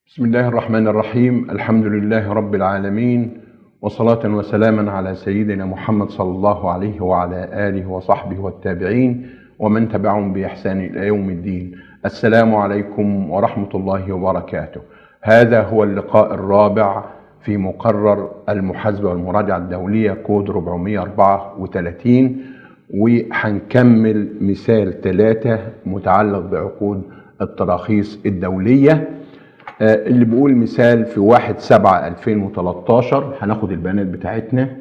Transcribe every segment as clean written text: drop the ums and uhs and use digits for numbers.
بسم الله الرحمن الرحيم. الحمد لله رب العالمين، وصلاة وسلاما على سيدنا محمد صلى الله عليه وعلى آله وصحبه والتابعين ومن تبعهم بإحسان إلى يوم الدين. السلام عليكم ورحمة الله وبركاته. هذا هو اللقاء الرابع في مقرر المحاسبة والمراجعة الدولية كود 434، وهنكمل مثال 3 متعلق بعقود التراخيص الدولية اللي بيقول مثال في 1/7/2013. هناخد البيانات بتاعتنا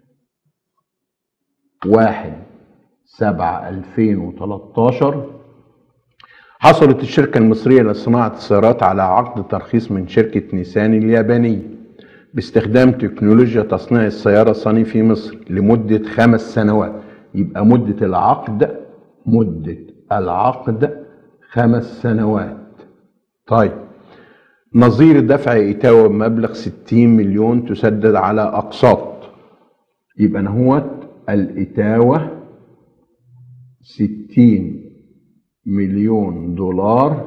1/7/2013. حصلت الشركة المصرية لصناعة السيارات على عقد ترخيص من شركة نيسان اليابانية باستخدام تكنولوجيا تصنيع السيارة صني في مصر لمدة 5 سنوات. يبقى مدة العقد 5 سنوات. طيب، نظير دفع إتاوة بمبلغ 60 مليون تسدد على أقساط. يبقى نهوت الإتاوة 60 مليون دولار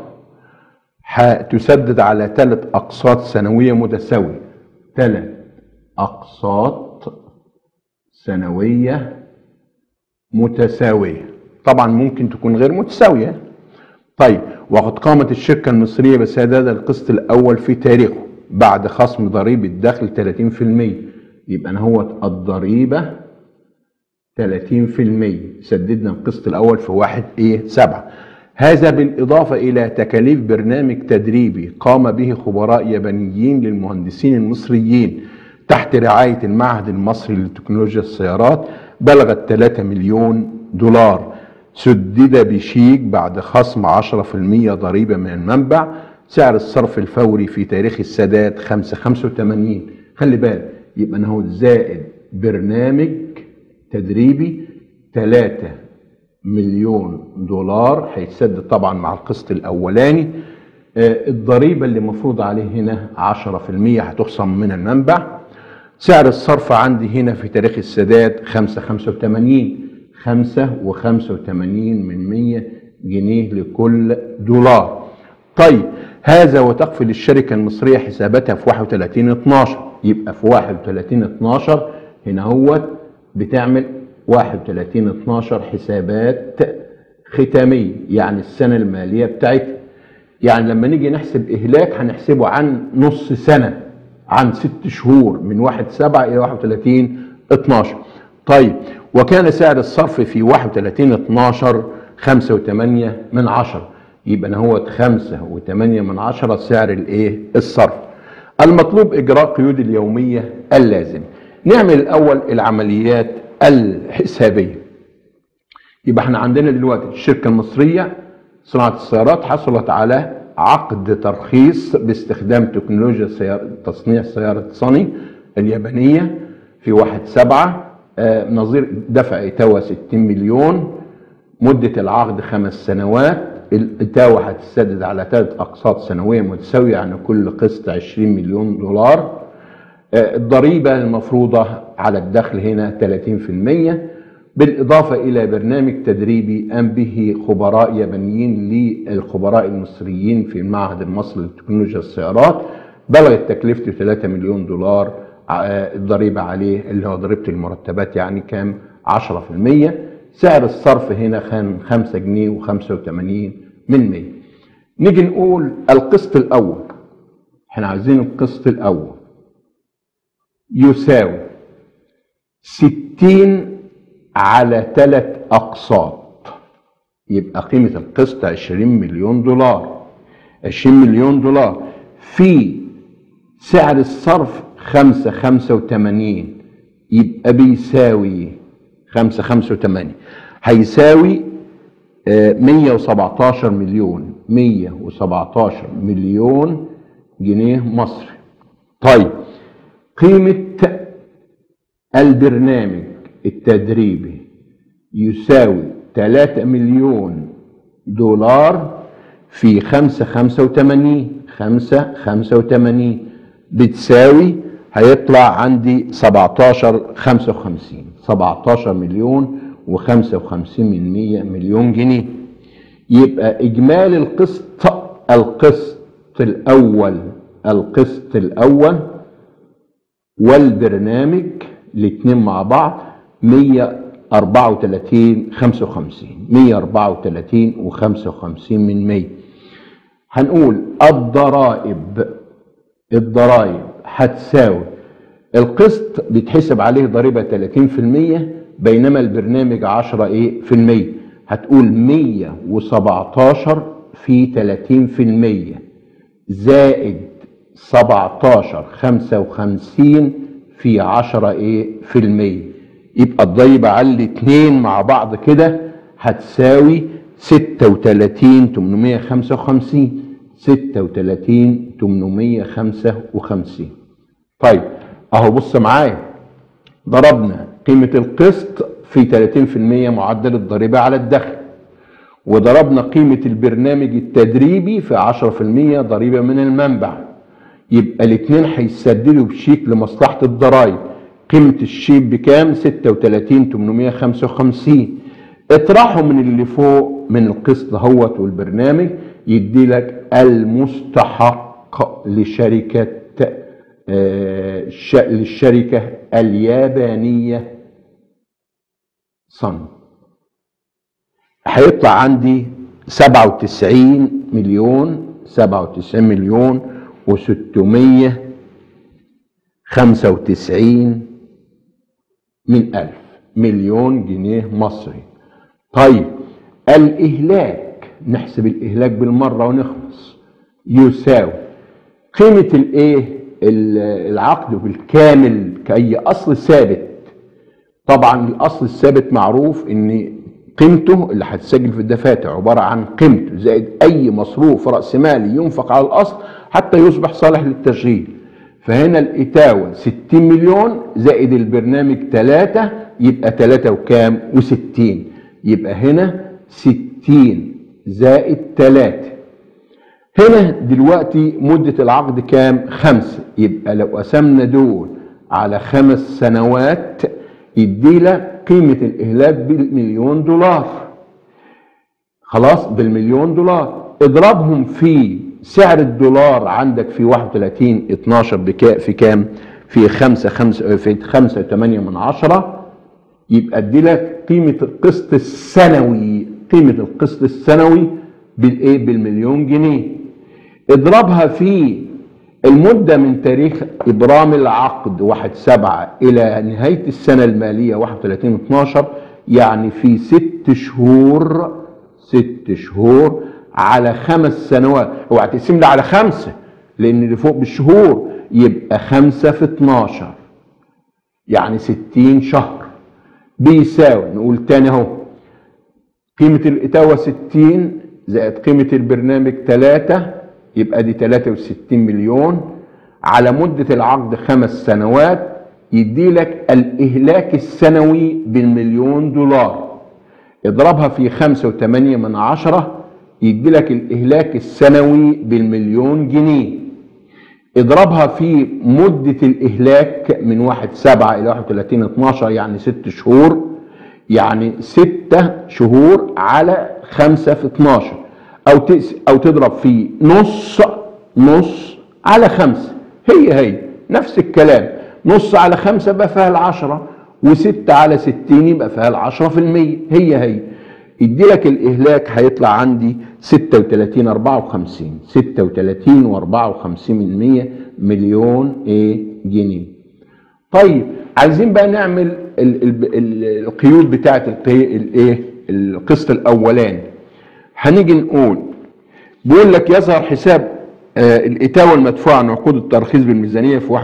تسدد على 3 أقساط سنوية متساوية. 3 أقساط سنوية متساوية. طبعا ممكن تكون غير متساوية. طيب، وقد قامت الشركة المصرية بسداد القسط الأول في تاريخه بعد خصم ضريبة الدخل 30%. يبقى نهوت الضريبة 30%. سددنا القسط الأول في 1/7. هذا بالإضافة إلى تكاليف برنامج تدريبي قام به خبراء يابانيين للمهندسين المصريين تحت رعاية المعهد المصري لتكنولوجيا السيارات بلغت 3 مليون دولار. سدد بشيك بعد خصم 10% ضريبة من المنبع. سعر الصرف الفوري في تاريخ السداد 5/85. خلي بالك، يبقى هو زائد برنامج تدريبي 3 مليون دولار هيتسدد طبعا مع القسط الأولاني. الضريبة اللي مفروض عليه هنا 10% هتخصم من المنبع. سعر الصرف عندي هنا في تاريخ السداد 5/85. 5.85 جنيه لكل دولار. طيب، هذا وتقفل الشركة المصرية حساباتها في 31/12. يبقى في 31/12 هنا هو بتعمل 31/12 حسابات ختامية، يعني السنة المالية بتاعتها. يعني لما نيجي نحسب إهلاك هنحسبه عن نص سنة، عن 6 شهور، من 1/7 إلى 31/12. طيب، وكان سعر الصرف في 31/12 5.8. يبقى هو 5.8 سعر الصرف. المطلوب إجراء قيود اليومية اللازم. نعمل الأول العمليات الحسابية. يبقى احنا عندنا دلوقتي الشركة المصرية صناعة السيارات حصلت على عقد ترخيص باستخدام تكنولوجيا تصنيع سيارة صني اليابانية في 1/7. نظير دفع إتاوة 60 مليون. مدة العقد 5 سنوات. الإتاوة هتسدد على 3 أقساط سنوية متساوية، يعني كل قسط 20 مليون دولار. الضريبة المفروضة على الدخل هنا 30%، بالإضافة إلى برنامج تدريبي قام به خبراء يابانيين للخبراء المصريين في المعهد المصري لتكنولوجيا السيارات بلغت تكلفته 3 مليون دولار. الضريبة عليه اللي هو ضريبة المرتبات يعني كام؟ 10%. سعر الصرف هنا كان 5 جنيه و85 من 100. نيجي نقول القسط الأول. احنا عايزين القسط الأول يساوي 60 على 3 أقساط. يبقى قيمة القسط 20 مليون دولار. 20 مليون دولار في سعر الصرف 5.85. يبقى بيساوي 5.85 هيساوي 117 مليون جنيه مصري. طيب، قيمة البرنامج التدريبي يساوي 3 مليون دولار في 5.85 بتساوي هيطلع عندي 17 مليون و55 من 100 مليون جنيه. يبقى إجمالي القسط الأول القسط الاول والبرنامج الاثنين مع بعض 134 55 134 و55 من 100. هنقول الضرائب هتساوي القسط بيتحسب عليه ضريبه 30% بينما البرنامج 10% هتقول 117 في 30% زائد 17 55 في 10% يبقى الضريبه على الاثنين مع بعض كده هتساوي 36 855 36 855. طيب اهو بص معايا، ضربنا قيمه القسط في 30% معدل الضريبه على الدخل، وضربنا قيمه البرنامج التدريبي في 10% ضريبه من المنبع، يبقى الاثنين هيسددوا بشيك لمصلحه الضرائب. قيمه الشيك بكام؟ 36 855. اطرحوا من اللي فوق من القسط هوت والبرنامج يدي لك المستحق للشركه اليابانيه صن. هيطلع عندي 97 مليون و695 من ألف، مليون جنيه مصري. طيب الإهلاك، نحسب الإهلاك بالمرة ونخلص، يساوي قيمة العقد بالكامل كأي أصل ثابت. طبعا الأصل الثابت معروف إن قيمته اللي هتسجل في الدفاتر عبارة عن قيمته زائد أي مصروف رأس مالي ينفق على الأصل حتى يصبح صالح للتشغيل. فهنا الإتاوة 60 مليون زائد البرنامج 3 يبقى 3 وكام و60، يبقى هنا 60 زائد 3. هنا دلوقتي مدة العقد كام؟ 5، يبقى لو قسمنا دول على 5 سنوات يدي لك قيمة الإهلاك بالمليون دولار. خلاص بالمليون دولار، اضربهم في سعر الدولار عندك في 31/12 في كام؟ في 5.8 يبقى ادي لك قيمة القسط السنوي، قيمة القسط السنوي بالمليون جنيه. اضربها في المدة من تاريخ إبرام العقد 1/7 إلى نهاية السنة المالية 31/12، يعني في 6 شهور على 5 سنوات. اوعى تقسم لي على 5، لأن اللي فوق بالشهور، يبقى 5 في 12 يعني 60 شهر. بيساوي، نقول تاني اهو، قيمة الإتاوة 60 زائد قيمة البرنامج 3 يبقى دي 63 مليون على مدة العقد 5 سنوات، يدي لك الإهلاك السنوي بالمليون دولار. اضربها في 5.8 يدي لك الإهلاك السنوي بالمليون جنيه. اضربها في مدة الإهلاك من 1/7 إلى 31/12 يعني 6 شهور، يعني 6 شهور على 5 في 12، أو تضرب في نص على 5، هي نفس الكلام. نص على 5 يبقى فيها 10، و6 على 60 يبقى فيها 10%، هي يدي لك الإهلاك هيطلع عندي 36 و54 مليون جنيه. طيب عايزين بقى نعمل القيود بتاعت القسط الاولاني. هنيجي نقول، بيقول لك يظهر حساب الإتاوة المدفوعة عن عقود الترخيص بالميزانية في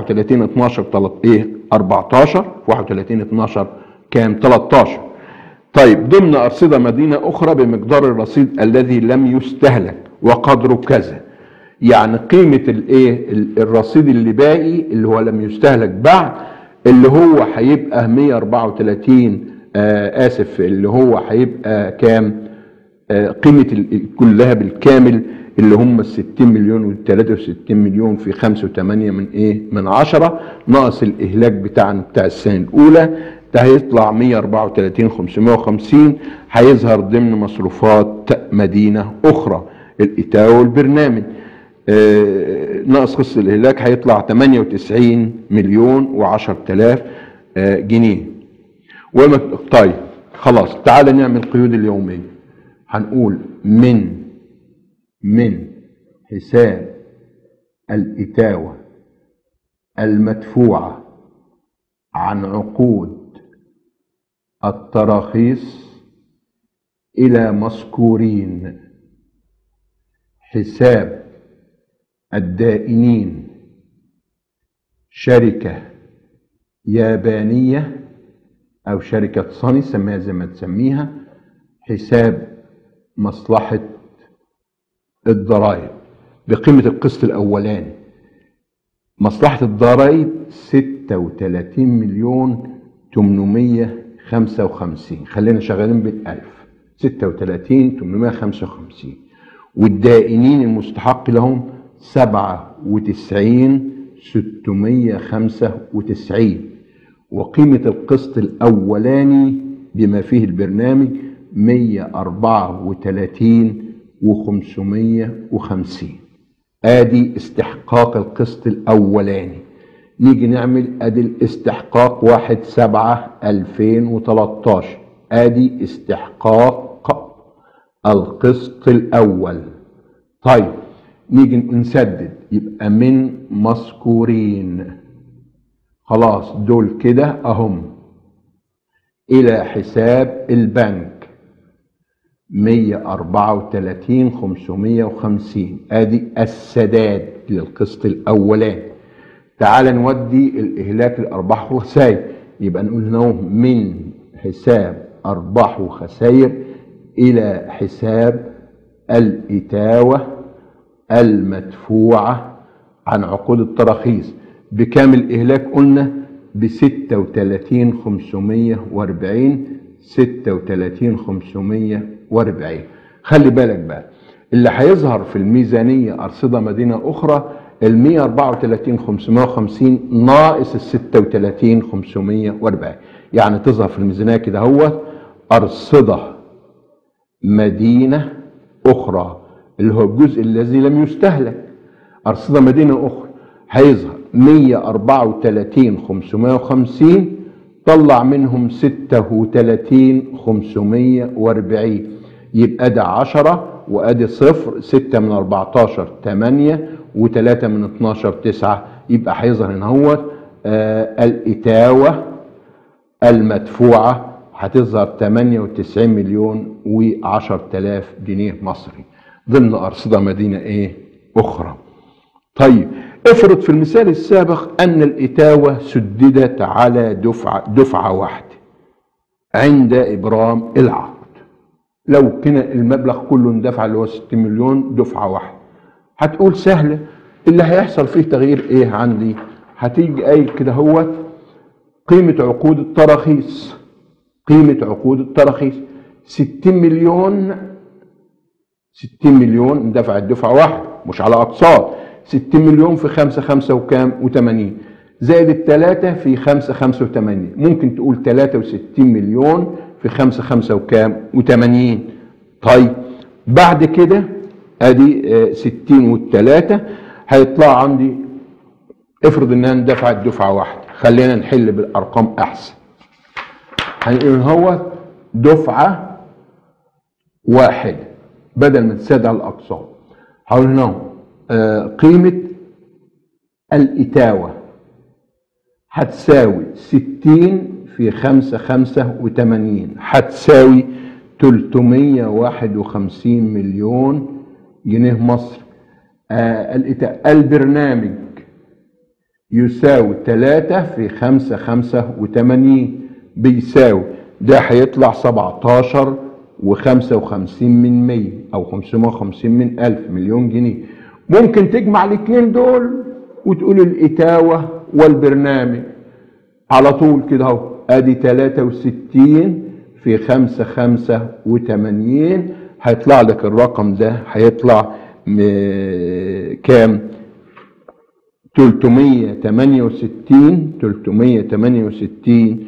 31/12 31/12 كام؟ 13. طيب ضمن أرصدة مدينة أخرى بمقدار الرصيد الذي لم يستهلك وقدره كذا، يعني قيمة الرصيد اللي باقي اللي هو لم يستهلك بعد، اللي هو هيبقى 134 اللي هو هيبقى كام؟ قيمة كلها بالكامل اللي هم 60 مليون و63 مليون في 5.8 من 10 ناقص الإهلاك بتاع السنة الأولى، ده هيطلع 134,550. هيظهر ضمن مصروفات مدينة أخرى الإتاوة والبرنامج. ناقص قسط الاهلاك هيطلع 98,000,010,000 جنيه. طيب خلاص، تعالى نعمل قيود اليوميه. هنقول من حساب الإتاوة المدفوعة عن عقود التراخيص إلى مذكورين حساب الدائنين شركة يابانية أو شركة صني، سميها زي ما تسميها، حساب مصلحة الضرائب بقيمة القسط الأولاني. مصلحة الضرائب 36,855,000، خلينا شغالين بالألف، 36,855. والدائنين المستحق لهم 97,695. وقيمة القسط الأولاني بما فيه البرنامج 134,550. ادي استحقاق القسط الاولاني. نيجي نعمل ادي الاستحقاق 1/7/2013. ادي استحقاق القسط الاول. طيب نيجي نسدد، يبقى من مذكورين خلاص دول كده اهم الى حساب البنك 134,550. ادي السداد للقسط الاولاني. تعال نودي الاهلاك للارباح والخسائر. يبقى نقول هنا من حساب ارباح وخسائر الى حساب الاتاوه المدفوعه عن عقود التراخيص. بكام الاهلاك؟ قلنا ب 36,540. 36,540. خلي بالك بقى اللي هيظهر في الميزانيه ارصده مدينه اخرى ال 134,550 ناقص ال 36,540. يعني تظهر في الميزانيه كده هو ارصده مدينه اخرى اللي هو الجزء الذي لم يستهلك. ارصده مدينه اخرى هيظهر 134,550، طلع منهم 36,540. يبقى ده 10 وادي صفر، 6 من 14 8 و3 من 12 9. يبقى هيظهر هنا هو الاتاوه المدفوعه هتظهر 98,010,000 جنيه مصري ضمن ارصده مدينه ايه اخرى. طيب افرض في المثال السابق ان الاتاوه سددت على دفعه واحده عند ابرام العقد. لو كان المبلغ كله اندفع اللي هو 60 مليون دفعه واحده، هتقول سهله. اللي هيحصل فيه تغيير ايه عندي؟ هتيجي قايل كده هو قيمه عقود التراخيص. قيمه عقود التراخيص 60 مليون. 60 مليون اندفع الدفعه واحده مش على اقساط. 60 مليون في 5 5 وكام و80 زائد الثلاثة في 5 85. ممكن تقول 63 مليون في 5 5 وكام و80. طيب بعد كده ادي 60 والثلاثة هيطلع عندي. افرض انها اندفعت دفعة واحدة، خلينا نحل بالارقام احسن. هنقول هو دفعة واحدة بدل ما تساد على الاقساط. هقول هنا قيمة الإتاوة هتساوي 60 في 5 85 هتساوي 351 مليون جنيه مصري. البرنامج يساوي 3 في 5 85 بيساوي ده هيطلع 17 و55 من 100 أو 550 من 1000 مليون جنيه. ممكن تجمع الاثنين دول وتقول الإتاوة والبرنامج على طول كده اهو. ادي 63 في 5 85 هيطلع لك الرقم ده هيطلع كام؟ 368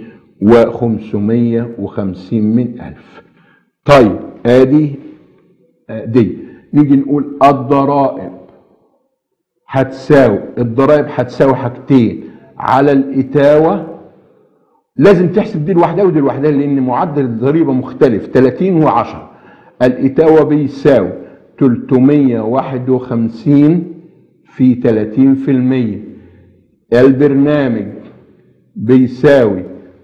و550 من 1000. طيب ادي دي. نيجي نقول الضرائب هتساوي الضرائب، هتساوي حاجتين على الإتاوة. لازم تحسب دي لوحدها ودي لوحدها لأن معدل الضريبة مختلف 30 و10. الإتاوة بيساوي 351 في 30%. البرنامج بيساوي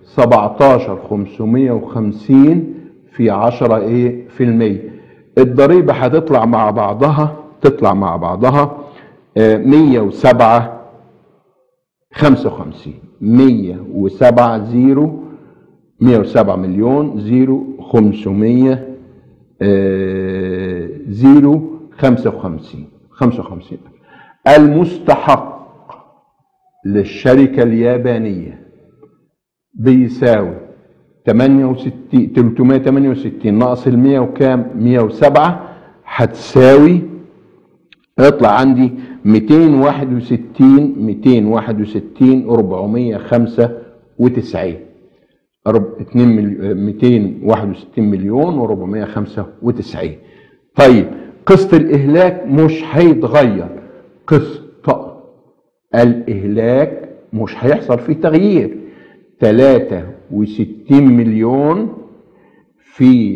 17550 في 10%. الضريبة هتطلع مع بعضها 107 55 107 مليون 500 55. المستحق للشركة اليابانية بيساوي 368 ناقص ال 100 وكام؟ 107. هتساوي يطلع عندي 261 495 261 مليون و495. طيب قسط الإهلاك مش هيتغير، قسط الإهلاك مش هيحصل فيه تغيير. 63 مليون في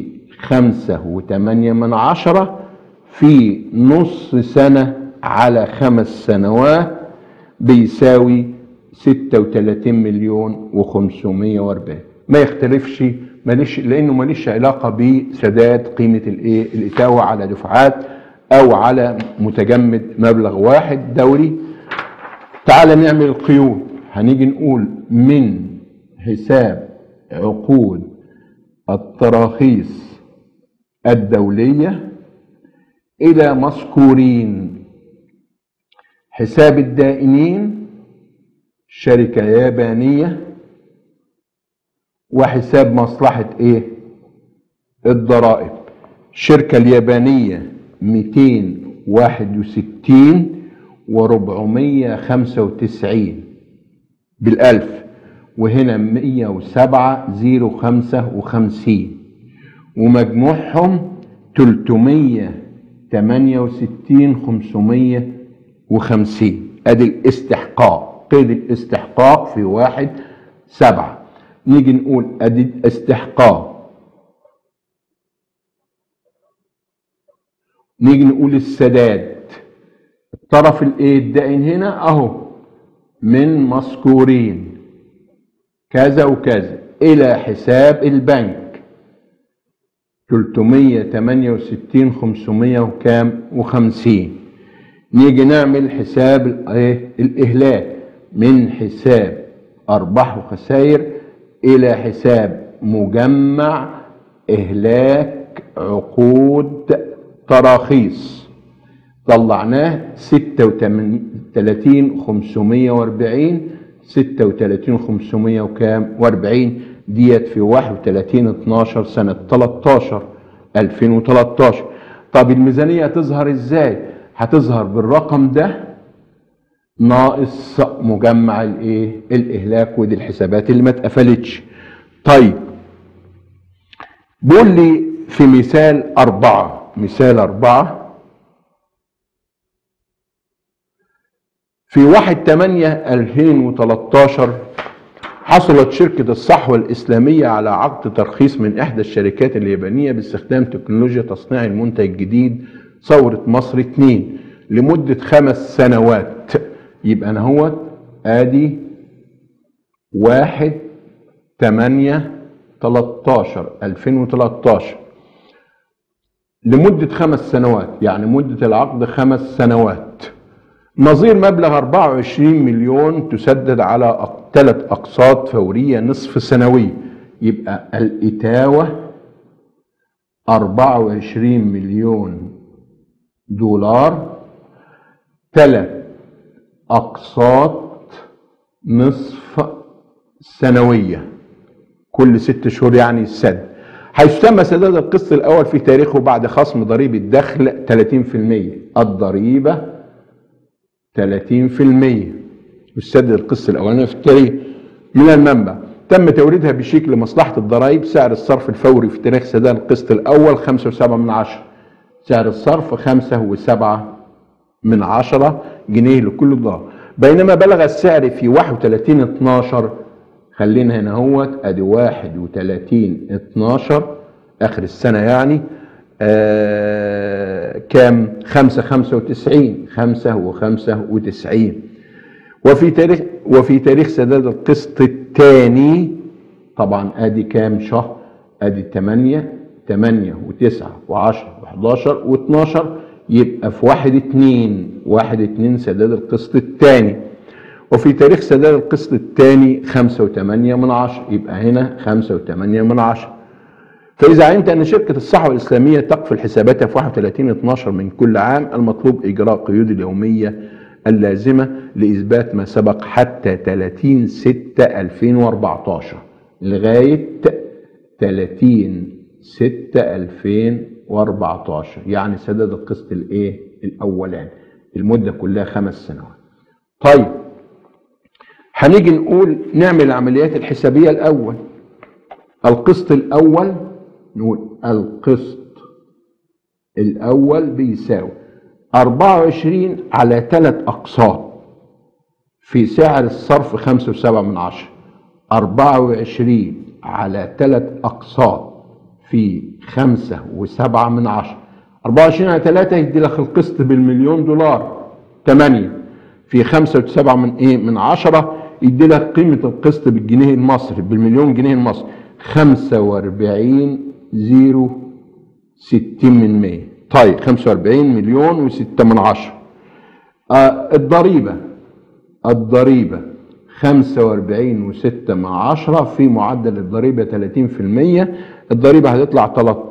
5.8 في نص سنة على 5 سنوات بيساوي 36 مليون و540. ما يختلفش، لانه ماليش علاقة بسداد قيمة الإتاوة على دفعات او على متجمد مبلغ واحد دوري. تعال نعمل القيود. هنيجي نقول من حساب عقود التراخيص الدولية إلى مذكورين. حساب الدائنين شركة يابانية، وحساب مصلحة الضرائب. الشركة اليابانية 261 و495 بالألف، وهنا 107,055، ومجموعهم 368,550. ادي الاستحقاق، قيد الاستحقاق في 1/7. نيجي نقول ادي الاستحقاق، نيجي نقول السداد. الطرف الدائن هنا اهو من مذكورين كذا وكذا إلى حساب البنك 368,500 وكام و50. نيجي نعمل حساب الإهلاك من حساب أرباح وخسائر إلى حساب مجمع إهلاك عقود تراخيص. طلعناه 36,540 36,500 وكام و40 ديت في 31/12 سنة 2013. طب الميزانية هتظهر ازاي؟ هتظهر بالرقم ده ناقص مجمع الإهلاك، ودي الحسابات اللي ما اتقفلتش. طيب بيقول لي في مثال 4 في 1/8/2013 حصلت شركة الصحوة الإسلامية على عقد ترخيص من إحدى الشركات اليابانية باستخدام تكنولوجيا تصنيع المنتج الجديد ثورة مصر 2 لمدة 5 سنوات. يبقى أنا هو آدي 1/8/2013 لمدة 5 سنوات، يعني مدة العقد 5 سنوات. نظير مبلغ 24 مليون تسدد على 3 أقساط فورية نصف سنوية. يبقى الإتاوة 24 مليون دولار، 3 أقساط نصف سنوية كل 6 شهور يعني السد. حيث تم سداد القسط الأول في تاريخه بعد خصم ضريبة الدخل 30%. الضريبة 30% يسدد القسط الأولاني في التاريخ. من المنبع تم توريدها بشيك لمصلحة الضرائب. سعر الصرف الفوري في تاريخ سداد القسط الأول 5.7. سعر الصرف 5.7. جنيه لكل دولار. بينما بلغ السعر في 31/12، خلينا هنا اهوت ادي 31/12 اخر السنه يعني، كام؟ 5.95. وفي تاريخ سداد القسط الثاني، طبعا ادي كام شهر؟ ادي 8 و9 و10 و11 و12، يبقى في 1/2 سداد القسط الثاني. وفي تاريخ سداد القسط الثاني 5.8، يبقى هنا 5.8. فإذا علمت أن شركة الصحوة الإسلامية تقفل حساباتها في 31/12 من كل عام، المطلوب إجراء قيود اليومية اللازمة لإثبات ما سبق حتى 30/6/2014 لغاية 30/6/2014، يعني سداد القسط الأولاني، المدة كلها 5 سنوات. طيب هنيجي نقول نعمل العمليات الحسابية الأول. القسط الأول، نقول القسط الأول بيساوي 24 على 3 أقساط في سعر الصرف 5.7. 24 على 3 أقساط في 5.7. 24 على 3 يدي لك القسط بالمليون دولار 8 في 5.7 يدي لك قيمة القسط بالجنيه المصري، بالمليون جنيه المصري 45.060. طيب 45,000,006. الضريبة 45.6 في معدل الضريبة 30%. الضريبة هتطلع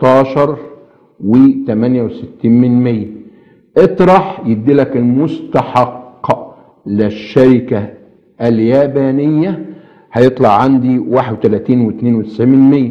13.68. اطرح يدي لك المستحق للشركة اليابانية، هيطلع عندي 31.92%.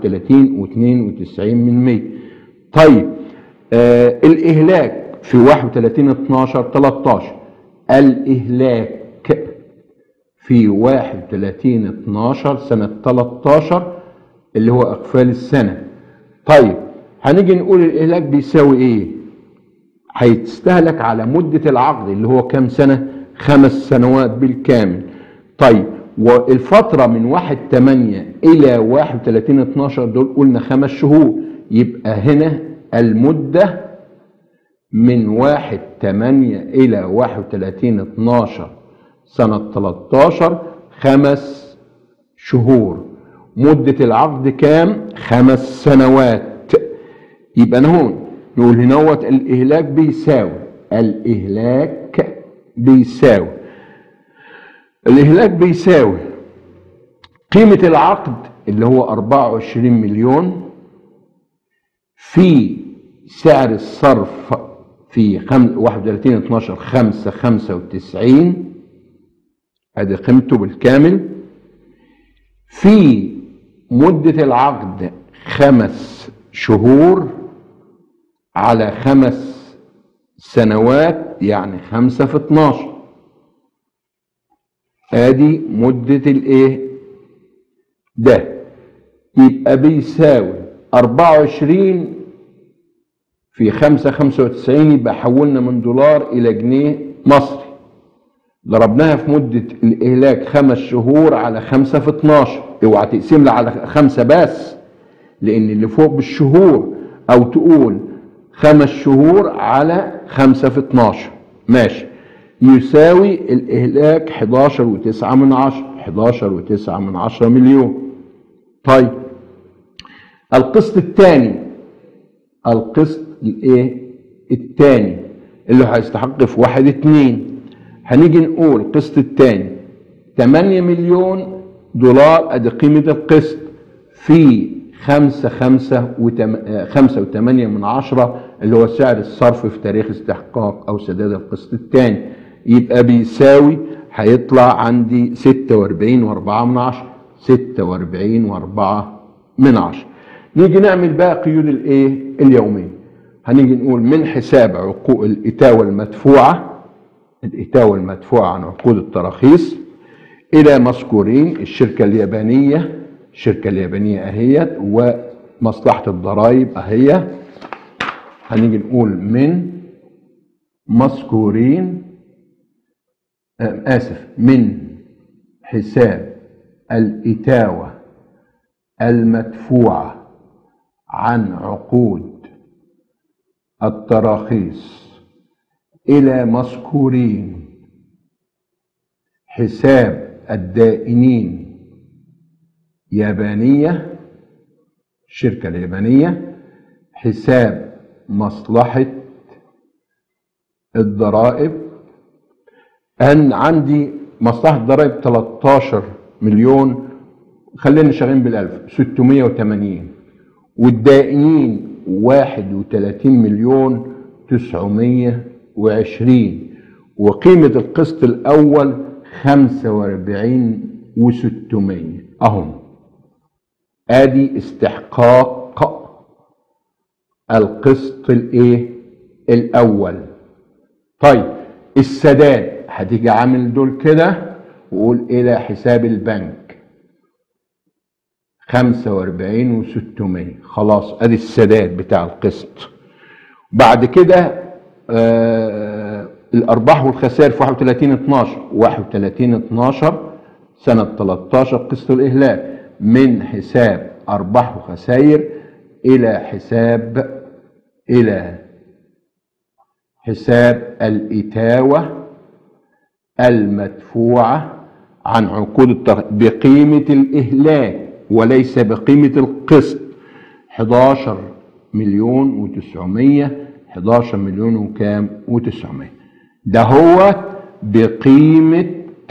31.92%. طيب الإهلاك في 31/12 13. الإهلاك في 31/12 سنة 13 اللي هو أقفال السنة. طيب هنيجي نقول الإهلاك بيساوي إيه؟ هيتستهلك على مدة العقد اللي هو كام سنة؟ 5 سنوات بالكامل. طيب والفترة من 1/8 إلى 31/12 دول قلنا 5 شهور، يبقى هنا المدة من 1/8 إلى 31/12 سنة 13 5 شهور. مدة العقد كام؟ 5 سنوات. يبقى هون نقول هنا الإهلاك بيساوي قيمة العقد اللي هو 24 مليون في سعر الصرف في 31/12 5.95، ادي قيمته بالكامل، في مدة العقد 5 شهور على 5 سنوات، يعني 5 في 12. ادي مدة ده، يبقى بيساوي 24 في 5.95، يبقى حولنا من دولار الى جنيه مصري. ضربناها في مدة الإهلاك 5 شهور على 5 في 12. اوعى تقسم لي على 5 بس، لأن اللي فوق بالشهور، أو تقول 5 شهور على 5 في 12. ماشي. يساوي الإهلاك 11.9 مليون. طيب القسط الثاني، الثاني اللي هيستحق في 1/2، هنيجي نقول القسط الثاني 8 مليون دولار، ادي قيمة القسط، في 5.8 اللي هو سعر الصرف في تاريخ استحقاق او سداد القسط الثاني، يبقى بيساوي، هيطلع عندي 46.4. 46.4. نيجي نعمل بقى قيود اليومية. هنيجي نقول من حساب عقود الإتاوة المدفوعة عن عقود التراخيص إلى مذكورين الشركة اليابانية أهيت، ومصلحة الضرائب أهي. هنيجي نقول من مذكورين من حساب الإتاوة المدفوعة عن عقود التراخيص إلى مذكورين حساب الدائنين يابانية، الشركة اليابانية، حساب مصلحة الضرائب. أن عندي مصلحة الضرائب 13 مليون، خلينا شغالين بالألف، 680، والدائنين 31 مليون 920، وقيمة القسط الأول 45 و600 أهم. آدي استحقاق القسط الأول. طيب السداد هتيجي عامل دول كده وقول إلى حساب البنك 45 و600، خلاص ادي السداد بتاع القسط. بعد كده الارباح والخسائر في 31/12 سنه 13 قسط الاهلاك من حساب ارباح وخسائر الى حساب الاتاوه المدفوعه عن عقود بقيمه الاهلاك وليس بقيمة القسط 11 مليون و900، 11 مليون وكام و900. ده هو بقيمة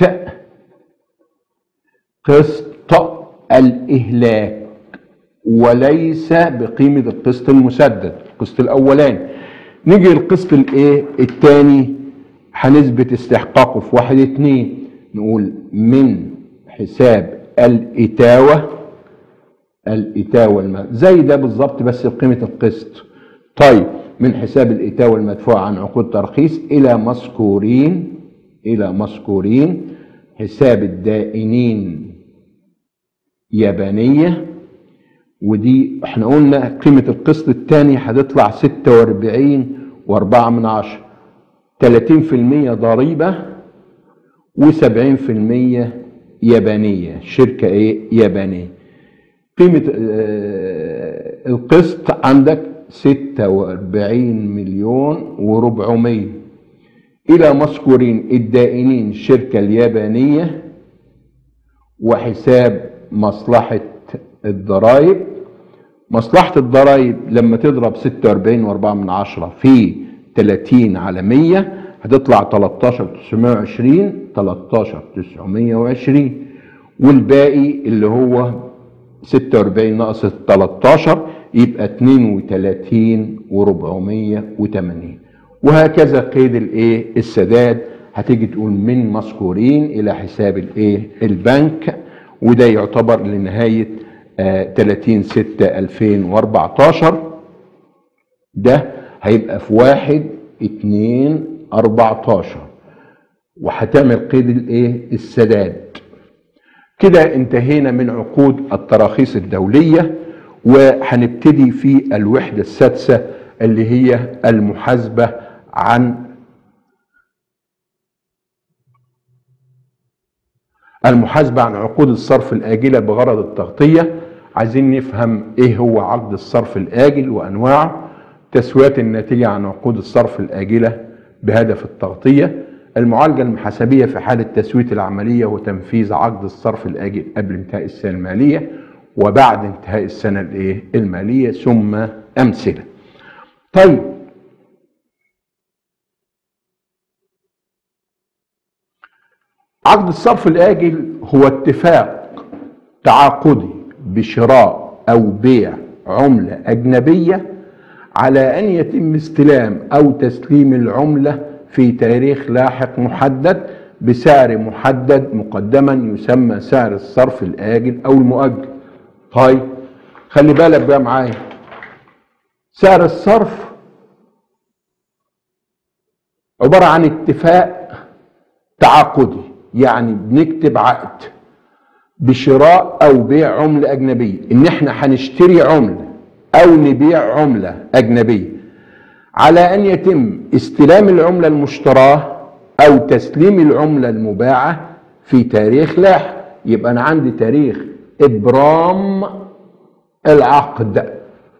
قسط الإهلاك وليس بقيمة القسط المسدد، القسط الأولاني. نيجي القسط الثاني هنثبت استحقاقه في 1/2، نقول من حساب الإتاوة زي ده بالظبط بس بقيمة القسط. طيب من حساب الإتاوة المدفوعة عن عقود ترخيص إلى مذكورين حساب الدائنين يابانية، ودي احنا قلنا قيمة القسط الثاني هتطلع 46.4، 30% ضريبة و70% يابانية، شركة يابانية. قيمة القسط عندك 46 مليون و400 إلى مذكورين الدائنين الشركة اليابانية وحساب مصلحة الضرائب. مصلحة الضرائب لما تضرب 46.4 في 30 على 100 هتطلع 13,920، والباقي اللي هو 46 ناقص 13 يبقى 32,480. وهكذا قيد السداد هتيجي تقول من مذكورين الى حساب البنك، وده يعتبر لنهاية 30/6/2014. ده هيبقى في 1/2/14 وهتعمل قيد السداد. كده انتهينا من عقود التراخيص الدولية، وهنبتدي في الوحدة السادسة اللي هي المحاسبة عن عقود الصرف الآجلة بغرض التغطية. عايزين نفهم ايه هو عقد الصرف الآجل وأنواعه، تسويات الناتجة عن عقود الصرف الآجلة بهدف التغطية، المعالجة المحاسبية في حالة تسوية العملية وتنفيذ عقد الصرف الآجل قبل انتهاء السنة المالية وبعد انتهاء السنة المالية، ثم أمثلة. طيب عقد الصرف الآجل هو اتفاق تعاقدي بشراء أو بيع عملة أجنبية على أن يتم استلام أو تسليم العملة في تاريخ لاحق محدد بسعر محدد مقدما يسمى سعر الصرف الآجل أو المؤجل. طيب خلي بالك بقى معايا، سعر الصرف عبارة عن اتفاق تعاقدي، يعني بنكتب عقد بشراء أو بيع عملة أجنبية، إن إحنا هنشتري عملة أو نبيع عملة أجنبية على أن يتم استلام العملة المشتراة او تسليم العملة المباعة في تاريخ لاحق. يبقى انا عندي تاريخ ابرام العقد،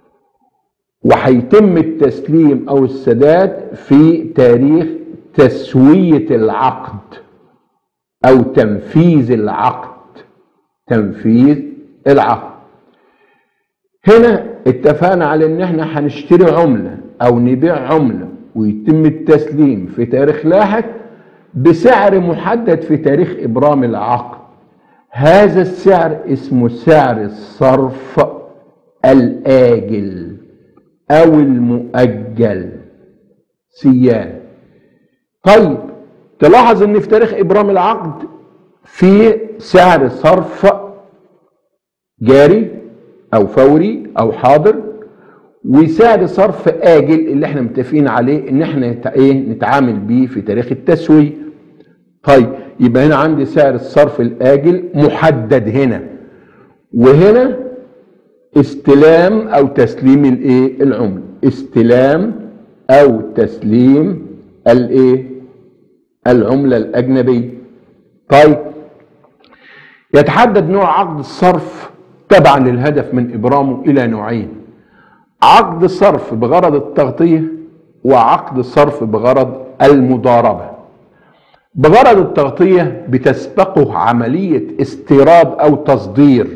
وهيتم التسليم او السداد في تاريخ تسوية العقد او تنفيذ العقد. تنفيذ العقد هنا اتفقنا على ان احنا هنشتري عملة او نبيع عملة ويتم التسليم في تاريخ لاحق بسعر محدد في تاريخ ابرام العقد. هذا السعر اسمه سعر الصرف الآجل او المؤجل سيان. طيب تلاحظ ان في تاريخ ابرام العقد في سعر صرف جاري او فوري او حاضر، وسعر صرف آجل اللي احنا متفقين عليه ان احنا نتعامل بيه في تاريخ التسوية. طيب يبقى هنا عندي سعر الصرف الآجل محدد هنا، وهنا استلام او تسليم العملة. استلام او تسليم العملة الأجنبية. طيب يتحدد نوع عقد الصرف تبعا للهدف من إبرامه إلى نوعين: عقد صرف بغرض التغطية، وعقد صرف بغرض المضاربة. بغرض التغطية بتسبقه عملية استيراد أو تصدير،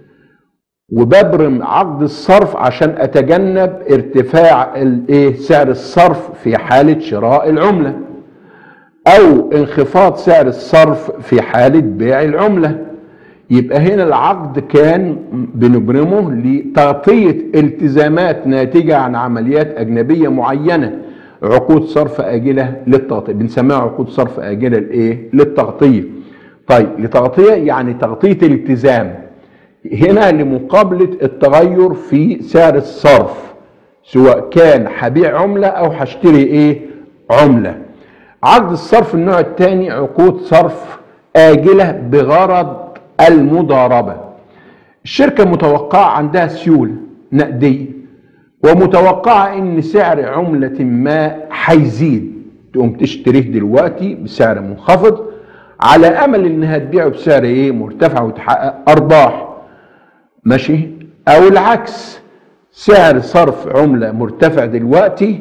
وببرم عقد الصرف عشان أتجنب ارتفاع سعر الصرف في حالة شراء العملة، أو انخفاض سعر الصرف في حالة بيع العملة. يبقى هنا العقد كان بنبرمه لتغطية التزامات ناتجة عن عمليات أجنبية معينة، عقود صرف آجلة للتغطية، بنسميها عقود صرف آجلة للتغطية. طيب لتغطية يعني تغطية الالتزام، هنا لمقابلة التغير في سعر الصرف، سواء كان هبيع عملة أو هشتري عملة. عقد الصرف النوع الثاني عقود صرف آجلة بغرض المضاربة. الشركة متوقعة عندها سيولة نقدية، ومتوقعة ان سعر عملة ما هيزيد، تقوم تشتريه دلوقتي بسعر منخفض على امل انها تبيعه بسعر مرتفع وتحقق ارباح. ماشي؟ او العكس، سعر صرف عملة مرتفع دلوقتي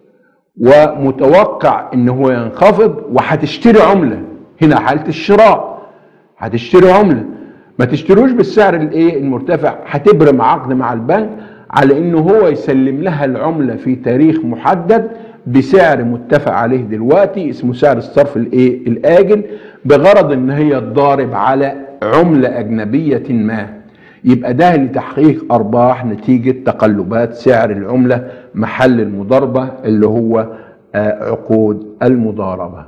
ومتوقع ان هو ينخفض وهتشتري عملة. هنا حالة الشراء، هتشتري عملة، ما تشتروش بالسعر المرتفع، هتبرم عقد مع البنك على انه هو يسلم لها العملة في تاريخ محدد بسعر متفق عليه دلوقتي، اسمه سعر الصرف الآجل، بغرض ان هي تضارب على عملة أجنبية ما. يبقى ده لتحقيق أرباح نتيجة تقلبات سعر العملة محل المضاربة اللي هو عقود المضاربة.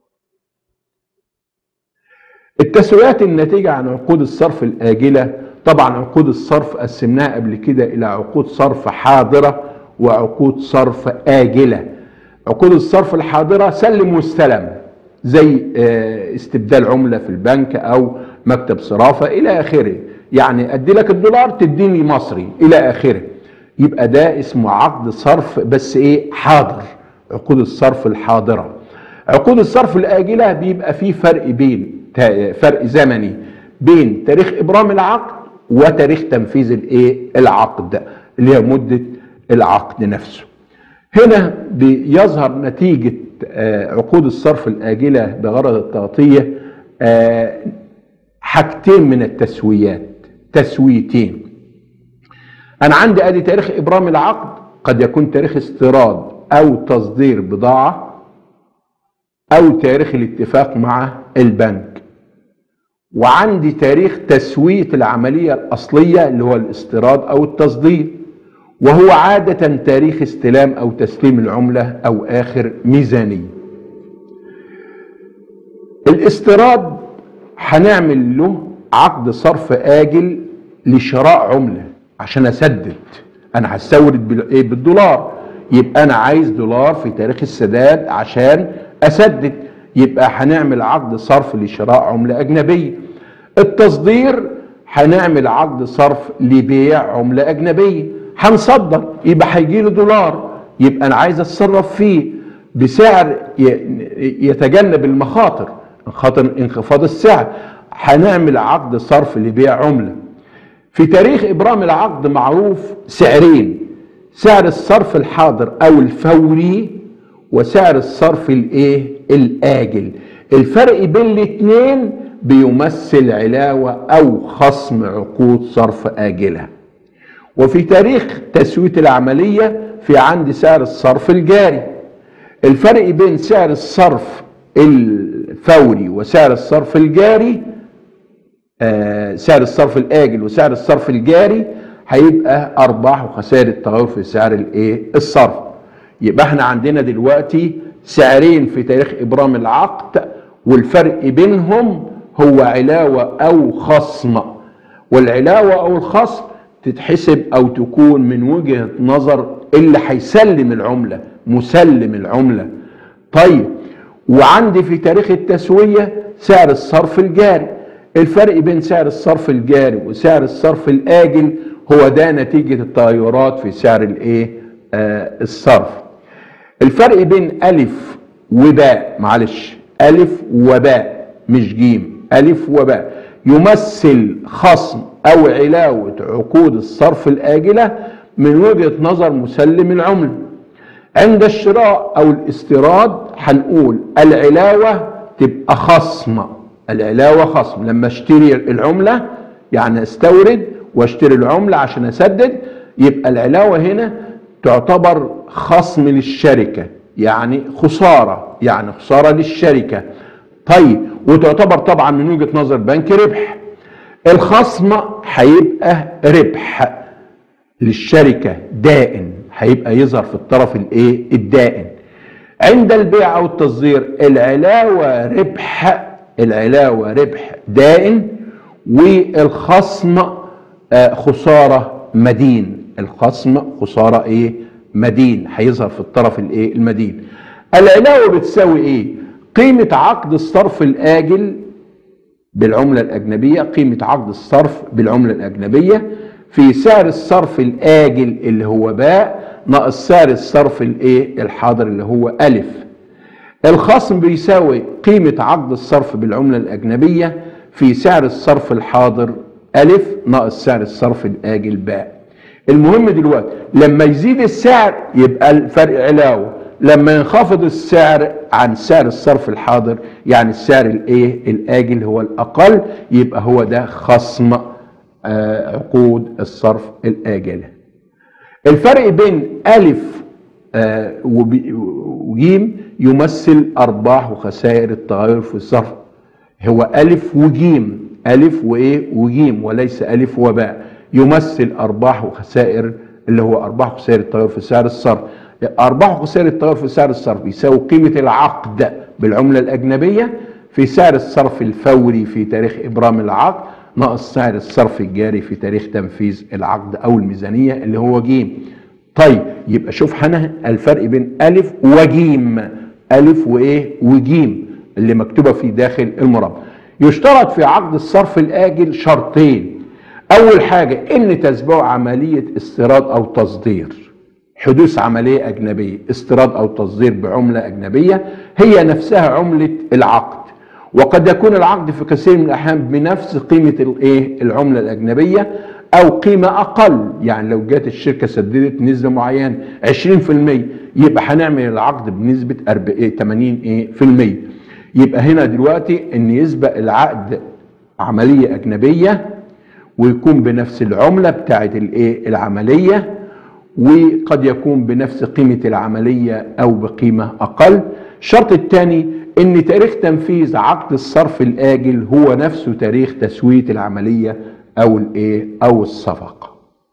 التسويات الناتجة عن عقود الصرف الآجلة، طبعا عقود الصرف قسمناها قبل كده إلى عقود صرف حاضرة وعقود صرف آجلة. عقود الصرف الحاضرة سلم واستلم، زي استبدال عملة في البنك أو مكتب صرافة إلى آخره، يعني أدي لك الدولار تديني مصري إلى آخره. يبقى ده اسمه عقد صرف بس حاضر، عقود الصرف الحاضرة. عقود الصرف الآجلة بيبقى فيه فرق زمني بين تاريخ إبرام العقد وتاريخ تنفيذ العقد، اللي هي مدة العقد نفسه. هنا بيظهر نتيجة عقود الصرف الآجلة بغرض التغطية حاجتين من التسويات، تسويتين. أنا عندي أدي تاريخ إبرام العقد، قد يكون تاريخ استيراد أو تصدير بضاعة، أو تاريخ الاتفاق مع البنك. وعندي تاريخ تسوية العملية الأصلية اللي هو الاستيراد أو التصدير، وهو عادة تاريخ استلام أو تسليم العملة أو آخر ميزانية. الاستيراد هنعمل له عقد صرف آجل لشراء عملة عشان أسدد، أنا هستورد بالدولار، يبقى أنا عايز دولار في تاريخ السداد عشان أسدد، يبقى هنعمل عقد صرف لشراء عملة أجنبية. التصدير هنعمل عقد صرف لبيع عملة أجنبية، هنصدر يبقى هيجي لي دولار، يبقى أنا عايز أتصرف فيه بسعر يتجنب المخاطر، خاطر انخفاض السعر. هنعمل عقد صرف لبيع عملة. في تاريخ إبرام العقد معروف سعرين: سعر الصرف الحاضر أو الفوري، وسعر الصرف الآجل. الفرق بين الاثنين بيمثل علاوة أو خصم عقود صرف آجلة. وفي تاريخ تسوية العملية في عندي سعر الصرف الجاري. الفرق بين سعر الصرف الفوري وسعر الصرف الجاري، سعر الصرف الآجل وسعر الصرف الجاري، هيبقى أرباح وخسائر التغير في سعر الصرف. يبقى احنا عندنا دلوقتي سعرين في تاريخ إبرام العقد، والفرق بينهم هو علاوة أو خصم. والعلاوة أو الخصم تتحسب أو تكون من وجهة نظر اللي هيسلم العملة، مسلم العملة. طيب، وعندي في تاريخ التسوية سعر الصرف الجاري. الفرق بين سعر الصرف الجاري وسعر الصرف الآجل هو ده نتيجة التغيرات في سعر الصرف. الفرق بين ألف وباء، معلش، ألف وباء مش جيم، ألف وباء، يمثل خصم أو علاوة عقود الصرف الآجلة من وجهة نظر مسلم العملة. عند الشراء أو الاستيراد هنقول العلاوة تبقى خصم. العلاوة خصم لما اشتري العملة، يعني استورد واشتري العملة عشان اسدد، يبقى العلاوة هنا تعتبر خصم للشركة، يعني خسارة، يعني خسارة للشركة. طيب، وتعتبر طبعا من وجهة نظر بنك ربح. الخصم هيبقى ربح للشركة دائن، هيبقى يظهر في الطرف الدائن. عند البيع او التصدير العلاوة ربح، العلاوة ربح دائن، والخصم خسارة مدين. الخصم خسارة مدين، هيظهر في الطرف المدين. العلاوة بتساوي ايه؟ قيمة عقد الصرف الآجل بالعملة الأجنبية، قيمة عقد الصرف بالعملة الأجنبية في سعر الصرف الآجل اللي هو باء ناقص سعر الصرف الحاضر اللي هو ألف. الخصم بيساوي قيمة عقد الصرف بالعملة الأجنبية في سعر الصرف الحاضر ألف ناقص سعر الصرف الآجل باء. المهم دلوقتي لما يزيد السعر يبقى الفرق علاوة، لما ينخفض السعر عن سعر الصرف الحاضر يعني السعر الآجل هو الأقل، يبقى هو ده خصم عقود الصرف الآجلة. الفرق بين ألف وجيم يمثل أرباح وخسائر التغير في الصرف. هو ألف وجيم، ألف وجيم، وليس ألف وباء. يمثل أرباح وخسائر اللي هو أرباح وخسائر التغير في سعر الصرف. أرباح وخسائر التغير في سعر الصرف يساوي قيمة العقد بالعملة الأجنبية في سعر الصرف الفوري في تاريخ إبرام العقد ناقص سعر الصرف الجاري في تاريخ تنفيذ العقد أو الميزانية اللي هو جيم. طيب، يبقى شوف هنا الفرق بين ألف وجيم، ألف وجيم اللي مكتوبة في داخل المربع. يشترط في عقد الصرف الآجل شرطين. أول حاجة إن تتبعه عملية استيراد أو تصدير، حدوث عملية أجنبية، استيراد أو تصدير بعملة أجنبية هي نفسها عملة العقد. وقد يكون العقد في كثير من الأحيان بنفس قيمة العملة الأجنبية أو قيمة أقل. يعني لو جات الشركة سددت نسبة معينة 20%، يبقى هنعمل العقد بنسبة 80%. يبقى هنا دلوقتي إن يسبق العقد عملية أجنبية ويكون بنفس العملة بتاعت العملية، وقد يكون بنفس قيمة العملية أو بقيمة أقل. الشرط الثاني إن تاريخ تنفيذ عقد الصرف الآجل هو نفسه تاريخ تسوية العملية أو الصفقة.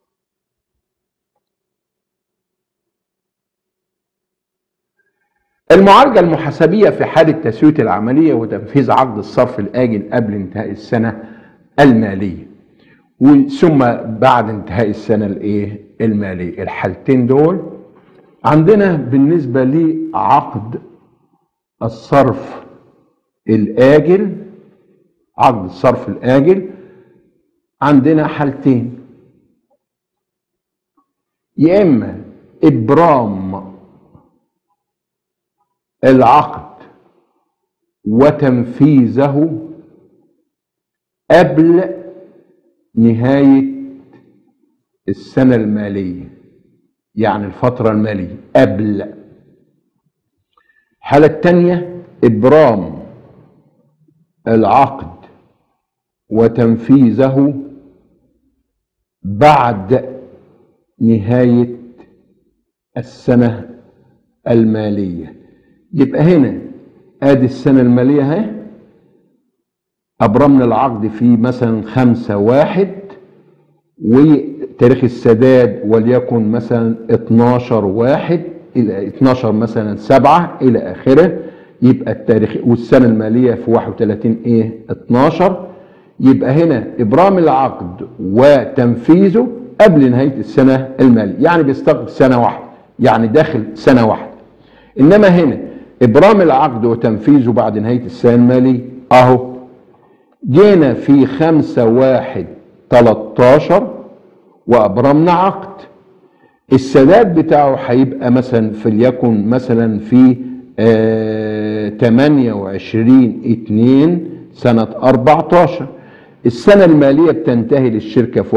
المعالجة المحاسبية في حالة تسوية العملية وتنفيذ عقد الصرف الآجل قبل انتهاء السنة المالية ثم بعد انتهاء السنة المالية. الحالتين دول عندنا بالنسبة لعقد الصرف الآجل، عقد الصرف الآجل عندنا حالتين: يا إما إبرام العقد وتنفيذه قبل نهاية السنة المالية، يعني الفترة المالية قبل. الحالة الثانية إبرام العقد وتنفيذه بعد نهاية السنة المالية. يبقى هنا ادي السنة المالية اهي، ابرمنا العقد في مثلا 5/1 وتاريخ السداد وليكن مثلا 12/1 الى 12 مثلا 7 الى اخره. يبقى التاريخ والسنة المالية في 31/12. يبقى هنا ابرام العقد وتنفيذه قبل نهاية السنة المالية، يعني بيستغرق سنة واحدة، يعني داخل سنة واحدة. انما هنا ابرام العقد وتنفيذه بعد نهاية السنة المالية اهو جينا في 5/1/13 وابرمنا عقد. السداد بتاعه هيبقى مثلا فليكن مثلا في 28/2 سنة 14. السنة المالية بتنتهي للشركة في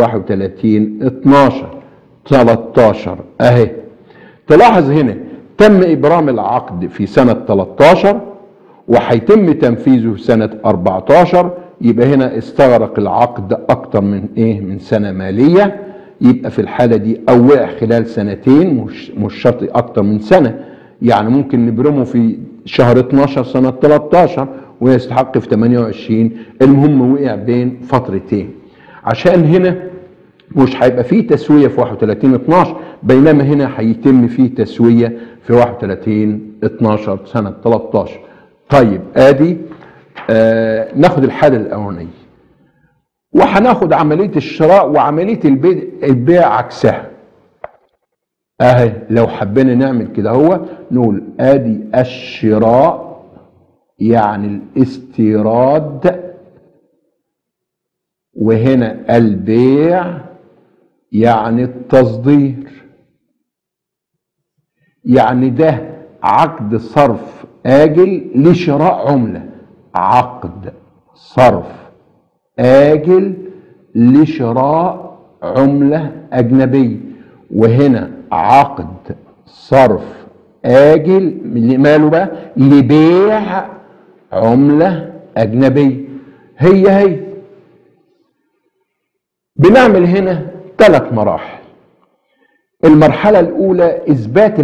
31/12/13 اهي. تلاحظ هنا تم إبرام العقد في سنة 13 وهيتم تنفيذه في سنة 14. يبقى هنا استغرق العقد أكتر من سنة مالية. يبقى في الحالة دي أو وقع خلال سنتين، مش شرط أكتر من سنة، يعني ممكن نبرمه في شهر 12 سنة 13 ويستحق في 28. المهم وقع بين فترتين، عشان هنا مش هيبقى فيه تسوية في 31/12، بينما هنا هيتم فيه تسوية في 31/12 سنة 13. طيب ادي ناخد الحالة الأولانية، وهناخد عملية الشراء وعملية البيع عكسها اهي. لو حبينا نعمل كده هو نقول ادي الشراء يعني الاستيراد، وهنا البيع يعني التصدير. يعني ده عقد صرف آجل لشراء عملة، عقد صرف آجل لشراء عملة أجنبية، وهنا عقد صرف آجل ماله بقى لبيع عملة أجنبية. هي بنعمل هنا 3 مراحل. المرحلة الأولى إثبات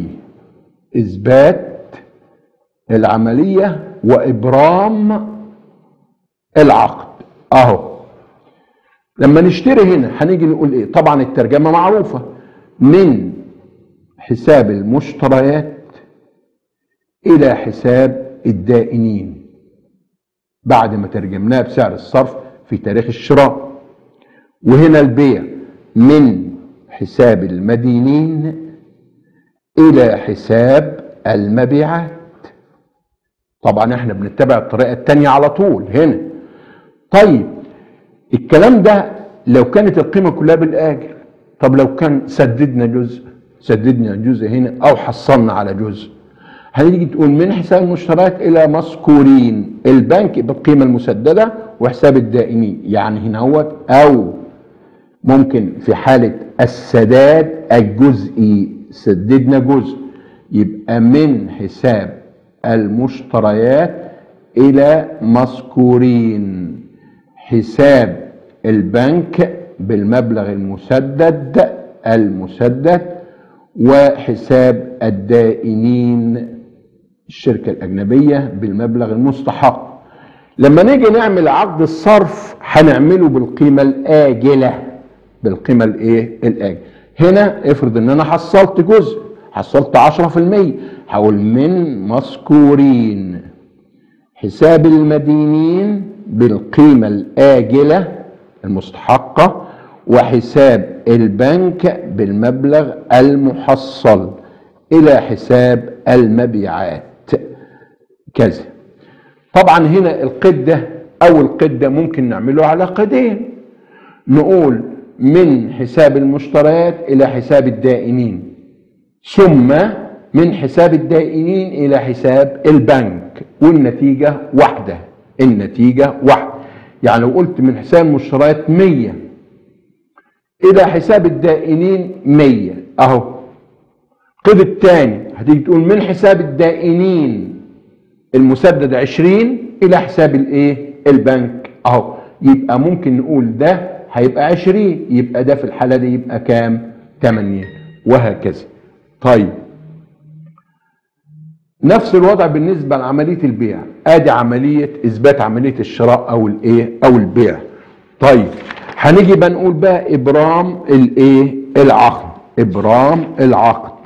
العملية وإبرام العقد أهو. لما نشتري هنا هنيجي نقول إيه؟ طبعا الترجمة معروفة، من حساب المشتريات إلى حساب الدائنين، بعد ما ترجمناها بسعر الصرف في تاريخ الشراء. وهنا البيع من حساب المدينين إلى حساب المبيعات. طبعا احنا بنتبع الطريقة التانية على طول هنا. طيب الكلام ده لو كانت القيمة كلها بالآجل. طب لو كان سددنا جزء هنا أو حصلنا على جزء، هنيجي تقول من حساب المشتريات إلى مذكورين البنك بالقيمة المسددة وحساب الدائنين. يعني هنا هو أو ممكن في حالة السداد الجزئي سددنا جزء، يبقى من حساب المشتريات إلى مذكورين حساب البنك بالمبلغ المسدد وحساب الدائنين الشركة الأجنبية بالمبلغ المستحق. لما نيجي نعمل عقد الصرف هنعمله بالقيمة الآجلة، الآجلة. هنا افرض ان انا حصلت جزء، حصلت 10%، هقول من مذكورين حساب المدينين بالقيمة الآجلة المستحقة وحساب البنك بالمبلغ المحصل إلى حساب المبيعات كذا. طبعا هنا القيد ده ممكن نعمله على قيدين، نقول من حساب المشتريات إلى حساب الدائنين ثم من حساب الدائنين إلى حساب البنك، والنتيجة واحدة. النتيجة واحدة. يعني لو قلت من حساب المشتريات 100 إلى حساب الدائنين 100 أهو. القيد الثاني هتيجي تقول من حساب الدائنين المسدد 20 إلى حساب الإيه؟ البنك أهو. يبقى ممكن نقول ده هيبقى 20، يبقى ده في الحالة دي يبقى كام؟ 80، وهكذا. طيب نفس الوضع بالنسبة لعملية البيع. ادي عملية اثبات عملية الشراء او الايه او البيع. طيب هنيجي بقى نقول بقى ابرام الايه؟ العقد. ابرام العقد.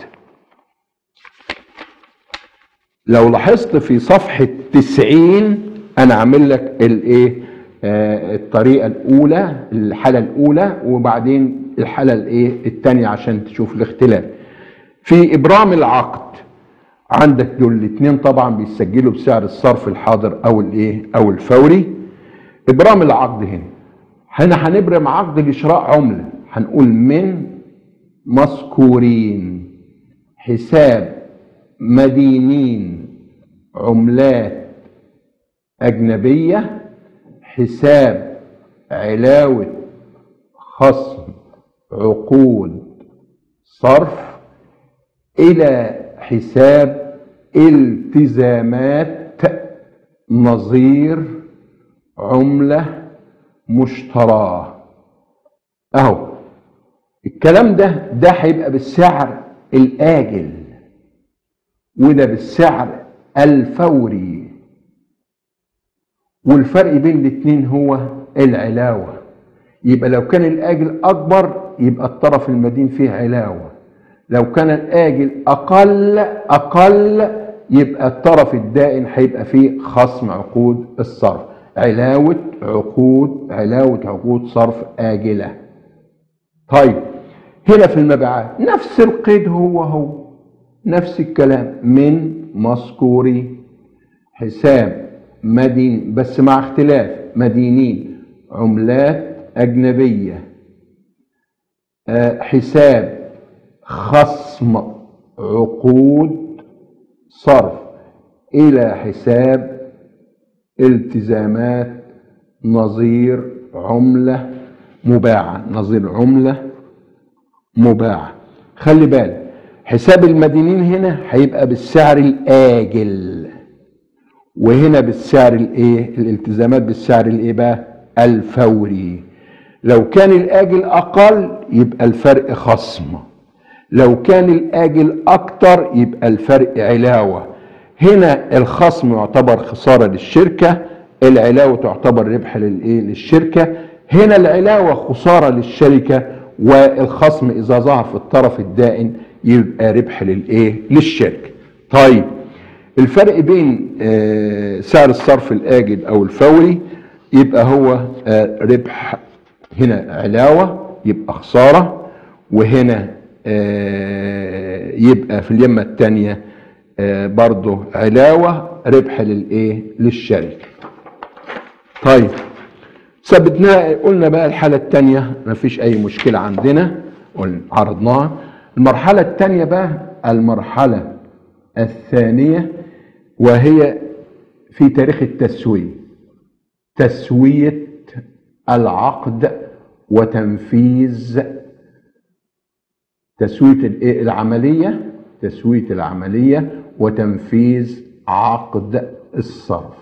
لو لاحظت في صفحة 90 انا عامل لك الايه؟ الطريقة الاولى، الحالة الاولى، وبعدين الحالة الايه؟ الثانية عشان تشوف الاختلاف. في ابرام العقد عندك دول الاثنين طبعا بيسجلوا بسعر الصرف الحاضر او الايه؟ او الفوري. ابرام العقد هنا هنبرم عقد لشراء عملة. هنقول من مذكورين حساب مدينين عملات أجنبية حساب علاوة خصم عقود صرف إلى حساب التزامات نظير عملة مشتراه. اهو الكلام ده هيبقى بالسعر الآجل، وده بالسعر الفوري، والفرق بين الاثنين هو العلاوة. يبقى لو كان الآجل أكبر يبقى الطرف المدين فيه علاوة، لو كان الآجل أقل يبقى الطرف الدائن هيبقى فيه خصم عقود الصرف. علاوة عقود صرف آجلة. طيب هنا في المبيعات نفس القيد هو نفس الكلام. من مذكوري حساب مدين، بس مع اختلاف، مدينين عملات أجنبية حساب خصم عقود صرف إلى حساب التزامات نظير عملة مباعة. خلي بالك حساب المدينين هنا هيبقى بالسعر الآجل، وهنا بالسعر الايه؟ الالتزامات بالسعر الايه بقى؟ الفوري. لو كان الآجل أقل يبقى الفرق خصم، لو كان الآجل أكتر يبقى الفرق علاوة. هنا الخصم يعتبر خسارة للشركة، العلاوة تعتبر ربح للشركة. هنا العلاوة خسارة للشركة، والخصم إذا ظهر في الطرف الدائن يبقى ربح للشركة. طيب الفرق بين سعر الصرف الآجل أو الفوري يبقى هو ربح، هنا علاوة يبقى خسارة، وهنا يبقى في اليمة الثانية برضه علاوة ربح للشركة. طيب ثبتناها. قلنا بقى الحالة الثانية مفيش أي مشكلة عندنا، عرضناها. المرحلة الثانية بقى المرحلة الثانية، وهي في تاريخ التسوية، تسوية العقد وتنفيذ تسوية العملية وتنفيذ عقد الصرف.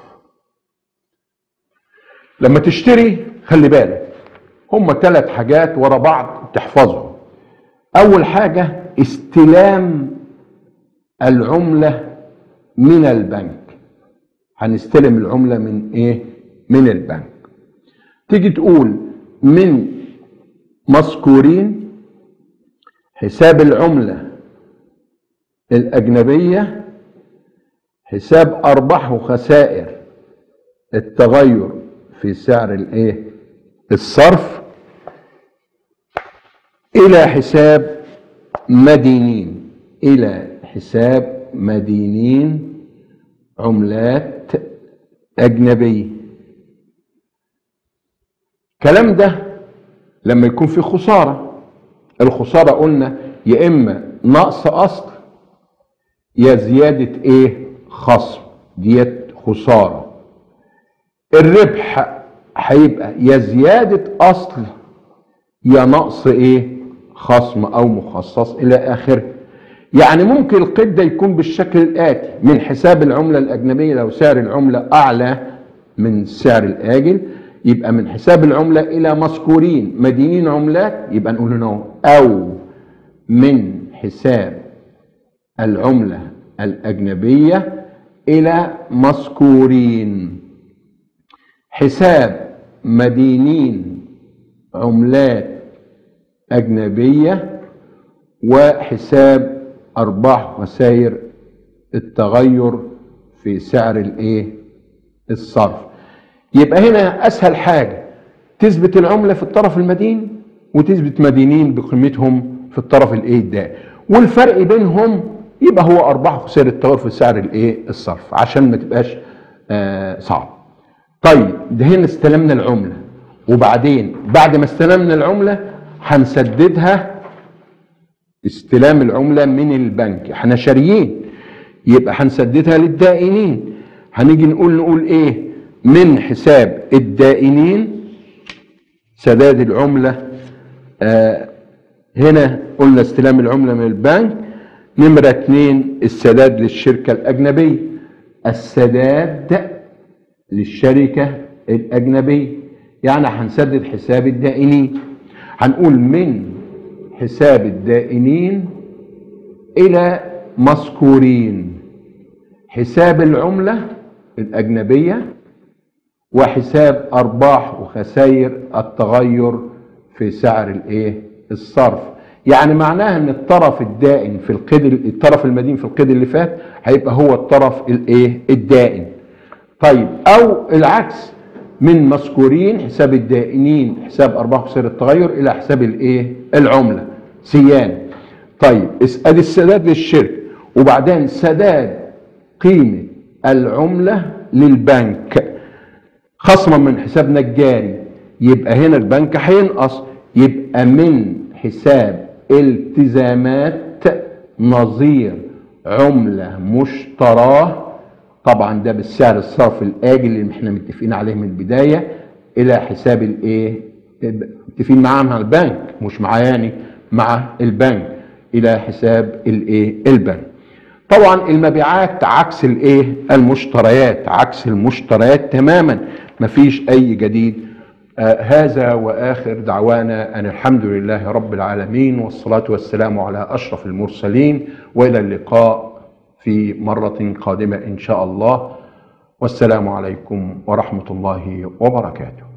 لما تشتري خلي بالك هم 3 حاجات ورا بعض تحفظهم. أول حاجة استلام العملة من البنك. هنستلم العملة من ايه؟ من البنك. تيجي تقول من مذكورين حساب العملة الأجنبية حساب أرباح وخسائر التغير في سعر الصرف إلى حساب مدينين عملات أجنبية. الكلام ده لما يكون في خسارة. الخسارة قلنا يا إما نقص أصل يا زيادة ايه خصم، ديت خسارة. الربح هيبقى يا زيادة اصل يا نقص ايه خصم او مخصص الى اخره. يعني ممكن القيد ده يكون بالشكل الاتي: من حساب العملة الاجنبية لو سعر العملة اعلى من السعر الاجل، يبقى من حساب العملة الى مذكورين مدينين عملات، يبقى نقول هنا او من حساب العملة الأجنبية إلى مذكورين. حساب مدينين عملات أجنبية وحساب أرباح وخسائر التغير في سعر الإيه الصرف. يبقى هنا أسهل حاجة تثبت العملة في الطرف المدين وتثبت مدينين بقيمتهم في الطرف الإيه الدائن، والفرق بينهم يبقى هو ارباح وخسائر التغير في سعر الايه الصرف عشان ما تبقاش صعب. طيب ده هنا استلمنا العمله، وبعدين بعد ما استلمنا العمله هنسددها استلام العمله من البنك، احنا شاريين يبقى هنسددها للدائنين. هنيجي نقول ايه من حساب الدائنين سداد العمله. هنا قلنا استلام العمله من البنك. نمرة 2 السداد للشركة الأجنبية، السداد للشركة الأجنبية يعني هنسدد حساب الدائنين. هنقول من حساب الدائنين إلى مذكورين حساب العملة الأجنبية وحساب أرباح وخسائر التغير في سعر الإيه الصرف. يعني معناها ان الطرف الدائن في القيد، الطرف المدين في القيد اللي فات هيبقى هو الطرف الايه الدائن. طيب او العكس، من مذكورين حساب الدائنين حساب ارباح وخسائر التغير الى حساب الايه العمله سيان. طيب ادي السداد للشركه، وبعدين سداد قيمه العمله للبنك خصما من حسابنا الجاري. يبقى هنا البنك هينقص، يبقى من حساب التزامات نظير عملة مشتراه، طبعا ده بالسعر الصرف الآجل اللي احنا متفقين عليه من البداية، إلى حساب الايه متفقين معاه مع البنك، مش معايا مع البنك، إلى حساب الايه البنك. طبعا المبيعات عكس الايه المشتريات، عكس المشتريات تماما، مفيش أي جديد. هذا وآخر دعوانا أن الحمد لله رب العالمين، والصلاة والسلام على أشرف المرسلين، وإلى اللقاء في مرة قادمة إن شاء الله، والسلام عليكم ورحمة الله وبركاته.